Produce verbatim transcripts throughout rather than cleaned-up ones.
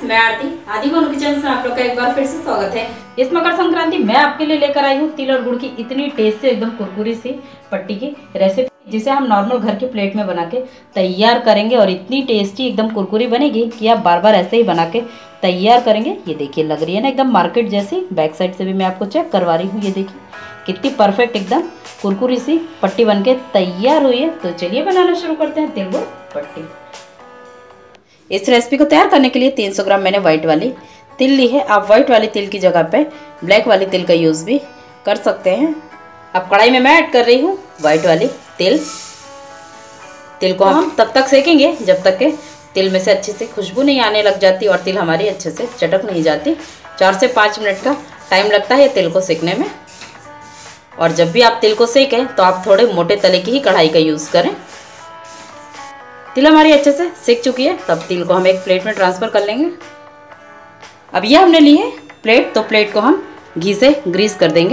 मैं आरती आदि मोनू किचन से आप लोग का एक बार फिर से स्वागत है। इस मकर संक्रांति मैं आपके लिए लेकर आई हूँ तिल और गुड़ की इतनी टेस्टी एकदम कुरकुरी सी पट्टी की रेसिपी, जिसे हम नॉर्मल घर की प्लेट में बना के तैयार करेंगे और इतनी टेस्टी एकदम कुरकुरी बनेगी कि आप बार बार ऐसे ही बना के तैयार करेंगे। ये देखिए लग रही है ना एकदम मार्केट जैसी। बैक साइड से भी मैं आपको चेक करवा रही हूँ। ये देखिए कितनी परफेक्ट एकदम कुरकुरी सी पट्टी बनके तैयार हुई है। तो चलिए बनाना शुरू करते हैं तिल गुड़ पट्टी। इस रेसिपी को तैयार करने के लिए तीन सौ ग्राम मैंने व्हाइट वाली तिल ली है। आप व्हाइट वाली तिल की जगह पे ब्लैक वाली तिल का यूज़ भी कर सकते हैं। अब कढ़ाई में मैं ऐड कर रही हूँ व्हाइट वाली तिल। तिल को हम तब तक सेकेंगे जब तक के तिल में से अच्छे से खुशबू नहीं आने लग जाती और तिल हमारी अच्छे से चटक नहीं जाती। चार से पाँच मिनट का टाइम लगता है तिल को सेकने में। और जब भी आप तिल को सेकें तो आप थोड़े मोटे तले की ही कढ़ाई का यूज़ करें। तिल हमारी अच्छे से सेक चुकी है, तब तिल को हम एक प्लेट में ट्रांसफ़र कर लेंगे। अब ये हमने ली है प्लेट, तो प्लेट को हम घी से ग्रीस कर देंगे।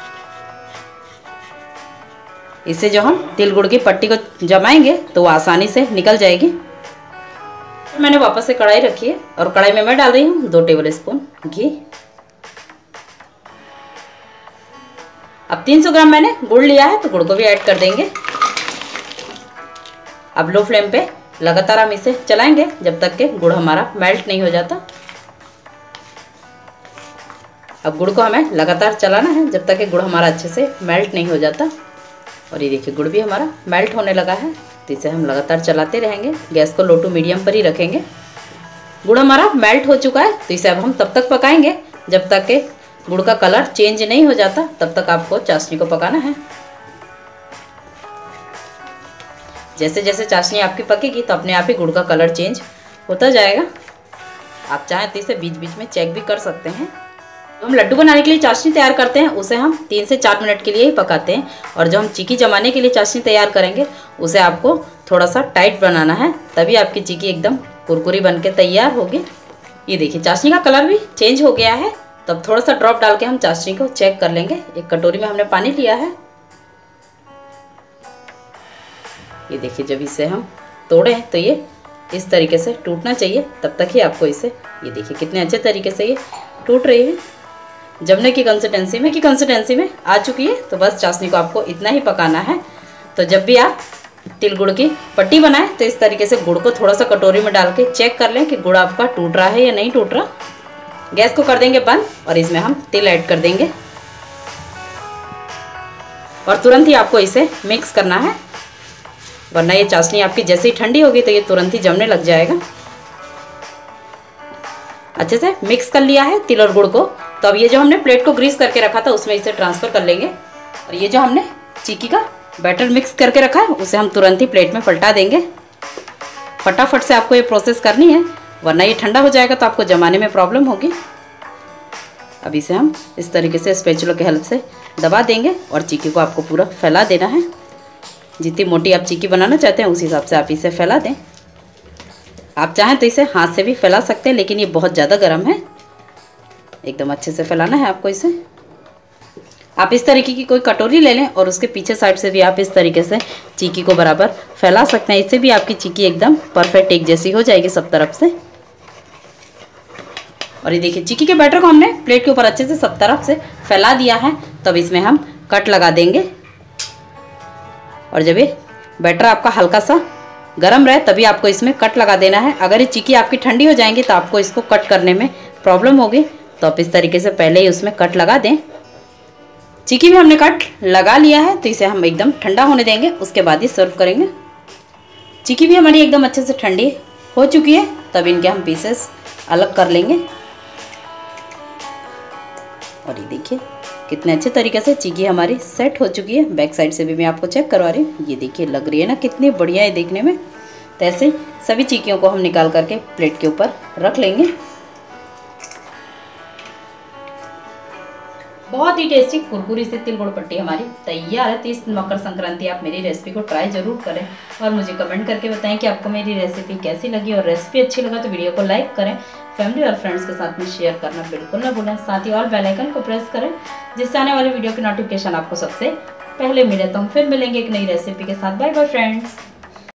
इससे जो हम तिल गुड़ की पट्टी को जमाएंगे तो वो आसानी से निकल जाएगी। मैंने वापस से कढ़ाई रखी है और कढ़ाई में मैं डाल रही हूँ दो टेबल स्पून घी। अब तीन सौ ग्राम मैंने गुड़ लिया है तो गुड़ को भी ऐड कर देंगे। अब लो फ्लेम पे लगातार हम इसे चलाएंगे जब तक कि गुड़ हमारा मेल्ट नहीं हो जाता। अब गुड़ को हमें लगातार चलाना है जब तक कि गुड़ हमारा अच्छे से मेल्ट नहीं हो जाता। और ये देखिए गुड़ भी हमारा मेल्ट होने लगा है, तो इसे हम लगातार चलाते रहेंगे। गैस को लो टू मीडियम पर ही रखेंगे। गुड़ हमारा मेल्ट हो चुका है, तो इसे अब हम तब तक पकाएंगे जब तक कि गुड़ का कलर चेंज नहीं हो जाता। तब तक आपको चाशनी को पकाना है। जैसे जैसे चाशनी आपकी पकेगी तो अपने आप ही गुड़ का कलर चेंज होता जाएगा। आप चाहें तो इसे बीच बीच में चेक भी कर सकते हैं। तो हम लड्डू बनाने के लिए चाशनी तैयार करते हैं, उसे हम तीन से चार मिनट के लिए ही पकाते हैं। और जो हम चिक्की जमाने के लिए चाशनी तैयार करेंगे उसे आपको थोड़ा सा टाइट बनाना है, तभी आपकी चिक्की एकदम कुरकुरी बन के तैयार होगी। ये देखिए चाशनी का कलर भी चेंज हो गया है। तब थोड़ा सा ड्रॉप डाल के हम चाशनी को चेक कर लेंगे। एक कटोरी में हमने पानी लिया है। ये देखिए जब इसे हम तोड़ें तो ये इस तरीके से टूटना चाहिए, तब तक ही आपको इसे, ये देखिए कितने अच्छे तरीके से ये टूट रही है। जमने की कंसिस्टेंसी में की कंसिस्टेंसी में आ चुकी है, तो बस चाशनी को आपको इतना ही पकाना है। तो जब भी आप तिल गुड़ की पट्टी बनाएं तो इस तरीके से गुड़ को थोड़ा सा कटोरी में डाल के चेक कर लें कि गुड़ आपका टूट रहा है या नहीं टूट रहा। गैस को कर देंगे बंद और इसमें हम तिल ऐड कर देंगे और तुरंत ही आपको इसे मिक्स करना है, वरना ये चाशनी आपकी जैसे ही ठंडी होगी तो ये तुरंत ही जमने लग जाएगा। अच्छे से मिक्स कर लिया है तिल और गुड़ को। तो अब ये जो हमने प्लेट को ग्रीस करके रखा था उसमें इसे ट्रांसफ़र कर लेंगे। और ये जो हमने चिक्की का बैटर मिक्स करके रखा है उसे हम तुरंत ही प्लेट में पलटा देंगे। फटाफट से आपको ये प्रोसेस करनी है, वरना ये ठंडा हो जाएगा तो आपको जमाने में प्रॉब्लम होगी। अब इसे हम इस तरीके से स्पैचुला की हेल्प से दबा देंगे और चिक्की को आपको पूरा फैला देना है। जितनी मोटी आप चिक्की बनाना चाहते हैं उस हिसाब से आप इसे फैला दें। आप चाहें तो इसे हाथ से भी फैला सकते हैं, लेकिन ये बहुत ज़्यादा गर्म है। एकदम अच्छे से फैलाना है आपको इसे। आप इस तरीके की कोई कटोरी ले लें और उसके पीछे साइड से भी आप इस तरीके से चिक्की को बराबर फैला सकते हैं। इससे भी आपकी चिक्की एकदम परफेक्ट एक जैसी हो जाएगी सब तरफ से। और ये देखिए चिक्की के बैटर को हमने प्लेट के ऊपर अच्छे से सब तरफ से फैला दिया है। तब इसमें हम कट लगा देंगे। और जब ये बैटर आपका हल्का सा गर्म रहे तभी आपको इसमें कट लगा देना है। अगर ये चिक्की आपकी ठंडी हो जाएंगी तो आपको इसको कट करने में प्रॉब्लम होगी। तो आप इस तरीके से पहले ही उसमें कट लगा दें। चिक्की में हमने कट लगा लिया है, तो इसे हम एकदम ठंडा होने देंगे, उसके बाद ही सर्व करेंगे। चिक्की भी हमारी एकदम अच्छे से ठंडी हो चुकी है। तब इनके हम पीसेस अलग कर लेंगे। और ये देखिए कितने अच्छे तरीके से चिक्की हमारी सेट हो चुकी है। बैक साइड से भी मैं आपको चेक करवा रही हूँ। ये देखिए लग रही है ना कितनी बढ़िया है देखने में। तो ऐसे सभी चिक्कियों को हम निकाल करके प्लेट के ऊपर रख लेंगे। बहुत ही टेस्टी कुरकुरी से तिल गुड़ पट्टी हमारी तैयार है। तो इस मकर संक्रांति आप मेरी रेसिपी को ट्राई जरूर करें और मुझे कमेंट करके बताएं कि आपको मेरी रेसिपी कैसी लगी। और रेसिपी अच्छी लगा तो वीडियो को लाइक करें, फैमिली और फ्रेंड्स के साथ में शेयर करना बिल्कुल ना भूलें। साथ ही और बेल आइकन को प्रेस करें जिससे आने वाली वीडियो की नोटिफिकेशन आपको सबसे पहले मिले। तो हम फिर मिलेंगे एक नई रेसिपी के साथ। Bye bye friends.